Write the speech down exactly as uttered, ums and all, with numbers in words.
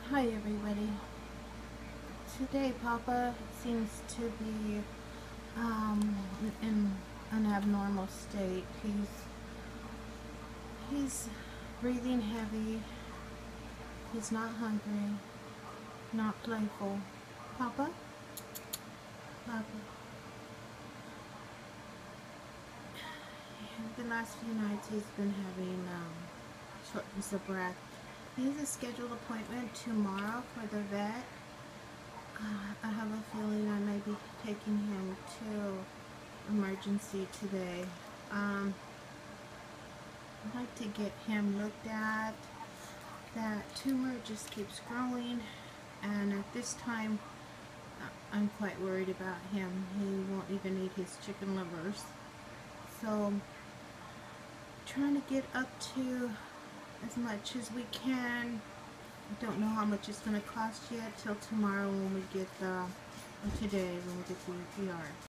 Hi everybody. Today Papa seems to be um, in an abnormal state. He's he's breathing heavy. He's not hungry, not playful. Papa? Papa. The last few nights he's been having um, shortness of breath. He has a scheduled appointment tomorrow for the vet. Uh, I have a feeling I may be taking him to emergency today. Um, I'd like to get him looked at. That tumor just keeps growing, and at this time I'm quite worried about him. He won't even eat his chicken livers. So trying to get up to as much as we can. I don't know how much it's going to cost yet till tomorrow when we get the, or today when we get the E R.